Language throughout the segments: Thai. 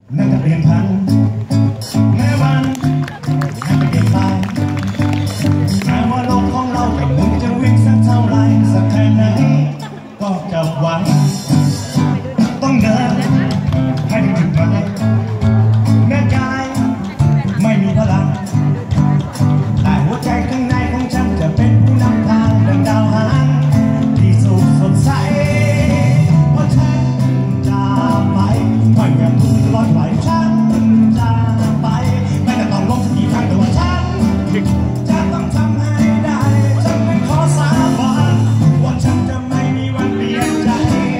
นั่นจะเปลี่ยนพันแม้วันให้เปลี่ยนไปแม้ว่าโลกของเราแต่มึงจะวิ่งสักเท่าไรสักแค่ไหนก็จะหวังต้องเดินให้ถึงจุดหมายแม้กายไม่มีพลังแต่หัวใจข้างในของฉันจะเป็นผู้นำทางดังดาวหางที่สุขสดใสเพราะฉันจะไปไม่อยากถูกลอยไหลฉันจะไปไม่จะต้องลงสักกี่ครั้งแต่ว่าฉันจะต้องทำให้ได้ฉันไม่ขอสาบานว่าฉันจะไม่มีวันเปลี่ยนใจ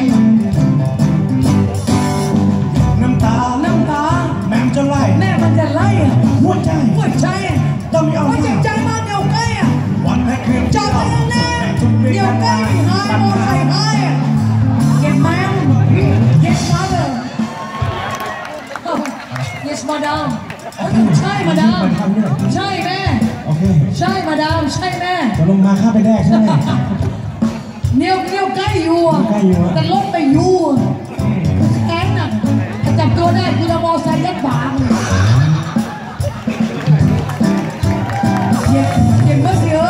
น้ำตาแม่มันจะไล่หัวใจต้องมีเอาหัวใจมาเดียวใกล้อ่ะวันแรกคืนจอดไปข้างหน้าเดียวใกล้หายโมไซหายอ่ะเก็บแม่yes mother yes madam ใช่มาดามใช่แม่ใช่มาดามใช่แม่จะลงมาข้าไปแรกใช่ไหมเดียวใกล้อยู่แต่รถไปอยู่แอนน่ะจับตัวได้คือเรามอไซค์ยัดฝาเก่งมากสิ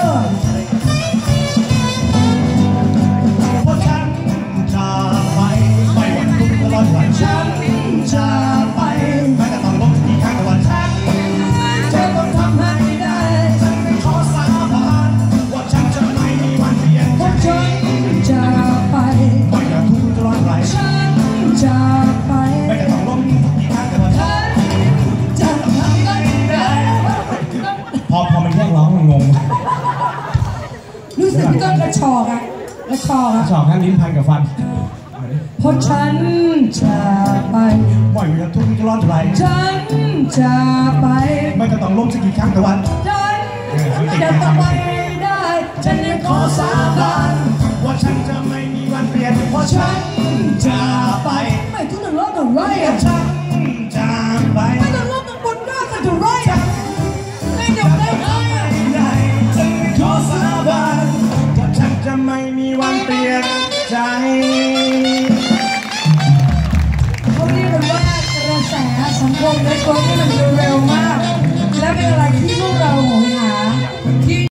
เพราะฉันจะไปไม่หวั่นทุกข์ตลอดวันฉันจะไปไม่จะต้องลงกี่ครั้งแต่วันฉันจะต้องทำให้ได้ฉันไม่ขอสาบานว่าฉันจะไม่มีวันเปลี่ยนเพราะฉันจะไปไม่จะทุกข์ตลอดวันฉันจะไปไม่จะต้องลงกี่ครั้งแต่วันฉันจะทำให้ได้พอมันแยกร้องมันงงรู้สึกก็กระชอกอะกระชอกทั้งลิ้นพันกับฟันเพราะฉันจะไปไม่มีทุกข์ตลอดวันฉันจะไปไม่จะต้องล้มสักกี่ครั้งแต่วันฉันจะต้องไปได้ฉันขอสาบานว่าฉันจะไม่มีวันเปลี่ยนเพราะฉัน